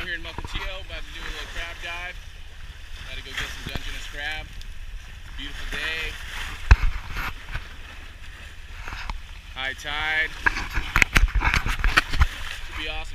Strong here in Mukilteo, about to do a little crab dive. Got to go get some Dungeness crab. Beautiful day. High tide. Should be awesome.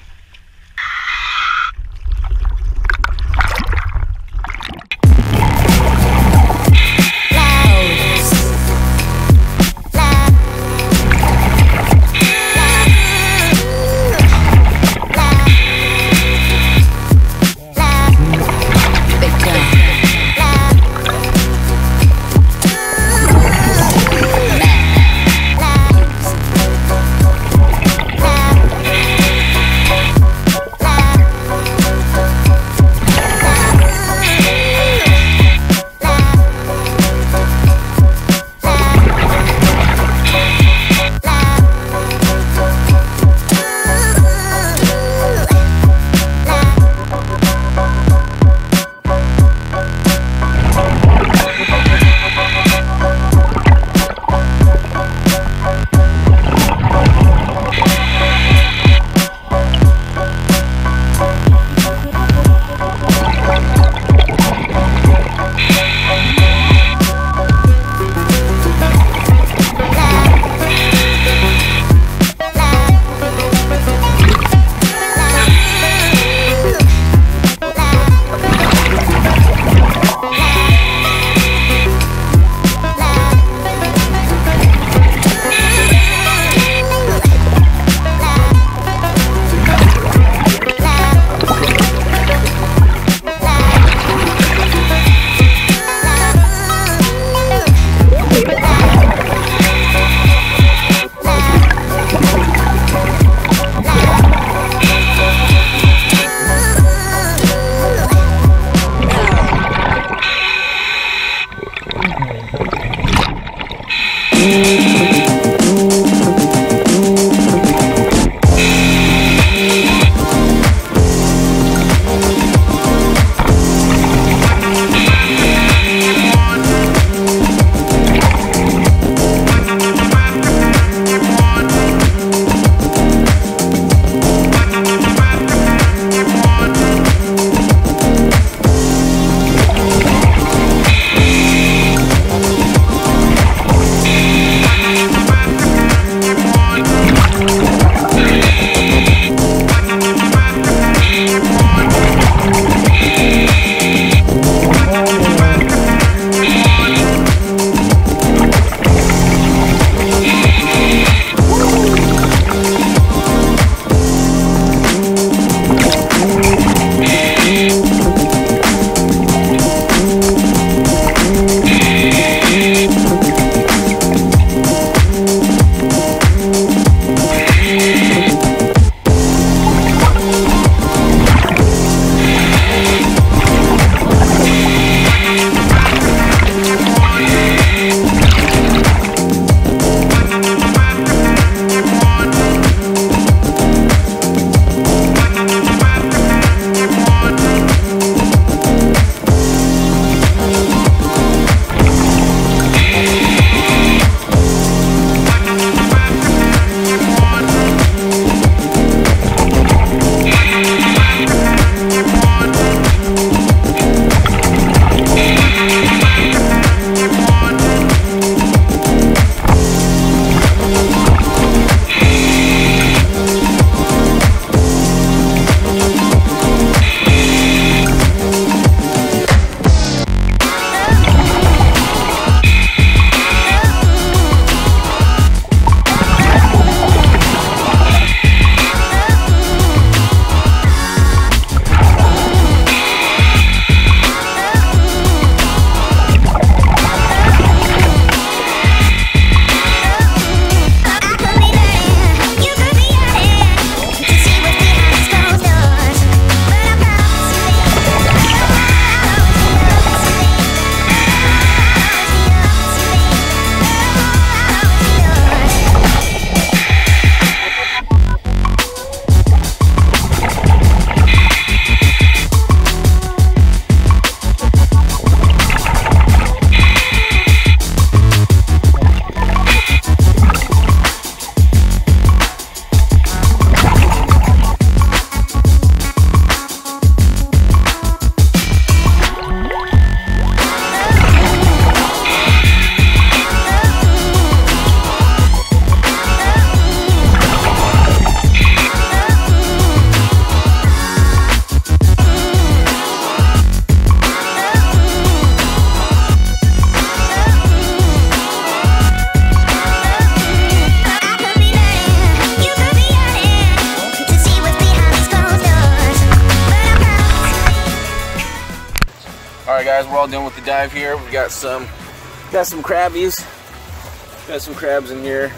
guys, we're all done with the dive here. We got some crabbies. Got some crabs in here.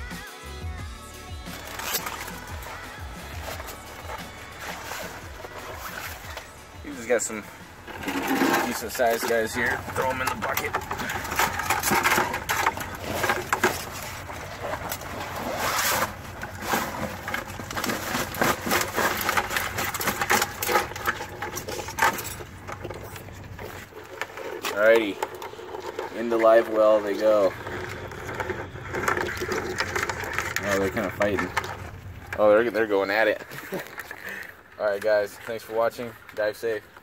We just got some decent sized guys here. Throw them in the bucket. Alrighty, into live well they go. Oh, they're kind of fighting. Oh, they're going at it. Alright guys, thanks for watching. Dive safe.